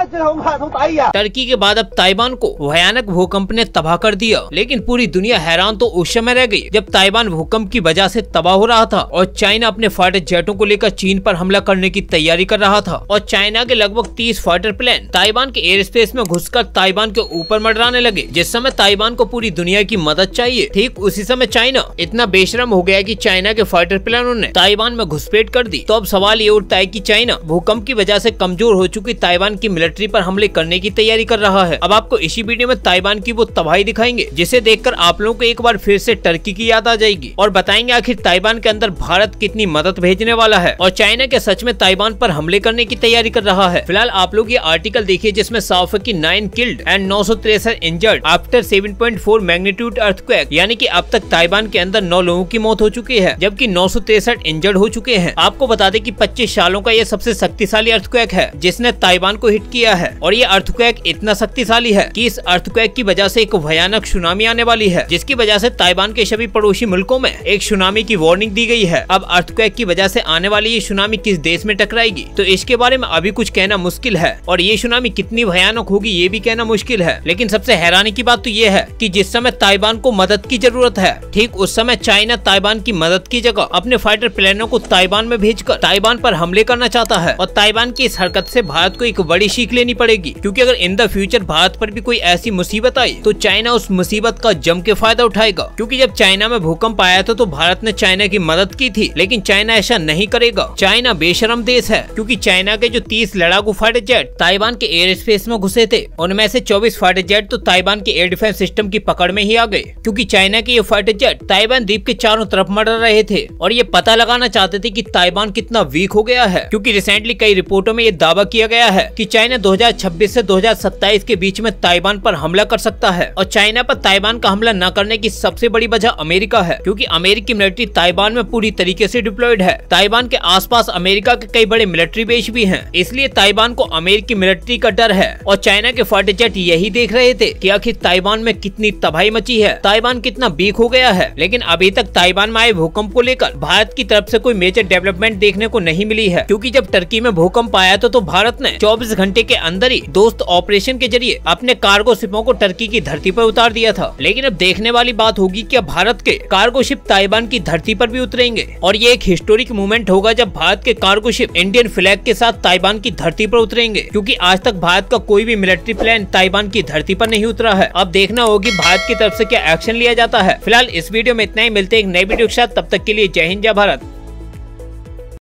Turkey के बाद अब ताइवान को भयानक भूकंप ने तबाह कर दिया, लेकिन पूरी दुनिया हैरान तो उस समय रह गई जब ताइवान भूकंप की वजह से तबाह हो रहा था और चाइना अपने फाइटर जेटों को लेकर चीन पर हमला करने की तैयारी कर रहा था और चाइना के लगभग 30 फाइटर प्लेन ताइवान के एयर स्पेस में घुसकर ताइवान के ऊपर मंडराने लगे। जिस समय ताइवान को पूरी दुनिया की मदद चाहिए, ठीक उसी समय चाइना इतना बेशरम हो गया कि चाइना के फाइटर प्लेनों ने ताइवान में घुसपैठ कर दी। तो अब सवाल ये उठता है कि चाइना भूकंप की वजह से कमजोर हो चुकी ताइवान की मिलिट्री पर हमले करने की तैयारी कर रहा है। अब आपको इसी वीडियो में ताइवान की वो तबाही दिखाएंगे जिसे देखकर आप लोगों को एक बार फिर से टर्की की याद आ जाएगी और बताएंगे आखिर ताइवान के अंदर भारत कितनी मदद भेजने वाला है और चाइना के सच में ताइवान पर हमले करने की तैयारी कर रहा है। फिलहाल आप लोग ये आर्टिकल देखिए जिसमें साफ है कि 9 killed and 963 injured after 7.4 magnitude earthquake, यानी कि अब तक ताइवान के अंदर 9 लोगों की मौत हो चुकी है जबकि 963 इंजर्ड हो चुके हैं। आपको बता दें कि 25 सालों का ये सबसे शक्तिशाली अर्थक्वेक है जिसने ताइवान को हिट किया है और ये अर्थक्वेक इतना शक्तिशाली है कि इस अर्थक्वेक की वजह से एक भयानक सुनामी आने वाली है जिसकी वजह से ताइवान के सभी पड़ोसी मुल्कों में एक सुनामी की वार्निंग दी गई है। अब अर्थक्वेक की वजह से आने वाली ये सुनामी किस देश में टकराएगी तो इसके बारे में अभी कुछ कहना मुश्किल है और ये सुनामी कितनी भयानक होगी ये भी कहना मुश्किल है। लेकिन सबसे हैरानी की बात तो ये है कि जिस समय ताइवान को मदद की जरूरत है, ठीक उस समय चाइना ताइवान की मदद की जगह अपने फाइटर प्लेनों को ताइवान में भेजकर ताइवान पर हमले करना चाहता है और ताइवान की इस हरकत से भारत को एक बड़ी सीख लेनी पड़ेगी, क्योंकि अगर इन द फ्यूचर भारत पर भी कोई ऐसी मुसीबत आई तो चाइना उस मुसीबत का जम के फायदा उठाएगा। क्योंकि जब चाइना में भूकंप आया था तो भारत ने चाइना की मदद की थी, लेकिन चाइना ऐसा नहीं करेगा। चाइना बेशरम देश है क्योंकि चाइना के जो 30 लड़ाकू फाइटर जेट ताइवान के एयर स्पेस में घुसे थे उनमें से 24 फाइटर जेट तो ताइवान के एयर डिफेंस सिस्टम की पकड़ में ही आ गए, क्योंकि चाइना के ये फाइटर जेट ताइवान द्वीप के चारों तरफ मंडरा रहे थे और ये पता लगाना चाहते थे कि ताइवान कितना वीक हो गया है। क्योंकि रिसेंटली कई रिपोर्टों में ये दावा किया गया है कि चाइना 2026 से 2027 के बीच में ताइवान पर हमला कर सकता है और चाइना पर ताइवान का हमला न करने की सबसे बड़ी वजह अमेरिका है, क्योंकि अमेरिकी मिलिट्री ताइवान में पूरी तरीके से डिप्लॉयड है। ताइवान के आसपास अमेरिका के कई बड़े मिलिट्री बेस भी हैं, इसलिए ताइवान को अमेरिकी मिलिट्री का डर है और चाइना के फाइटर जेट यही देख रहे थे कि आखिर ताइवान में कितनी तबाही मची है, ताइवान कितना वीक हो गया है। लेकिन अभी तक ताइवान में आए भूकंप को लेकर भारत की तरफ से कोई मेजर डेवलपमेंट देखने को नहीं मिली है, क्योंकि जब टर्की में भूकंप आया तो भारत ने 24 घंटे के अंदर ही दोस्त ऑपरेशन के जरिए अपने कार्गो शिपों को टर्की की धरती पर उतार दिया था। लेकिन अब देखने वाली बात होगी कि भारत के कार्गो शिप ताइवान की धरती पर भी उतरेंगे और ये एक हिस्टोरिक मूवमेंट होगा जब भारत के कार्गो शिप इंडियन फ्लैग के साथ ताइवान की धरती पर उतरेंगे, क्योंकि आज तक भारत का कोई भी मिलिट्री प्लेन ताइवान की धरती पर नहीं उतरा है। अब देखना होगी भारत की तरफ से क्या एक्शन लिया जाता है। फिलहाल इस वीडियो में इतना ही, मिलते हैं एक नई वीडियो के साथ, तब तक के लिए जय हिंद जय भारत।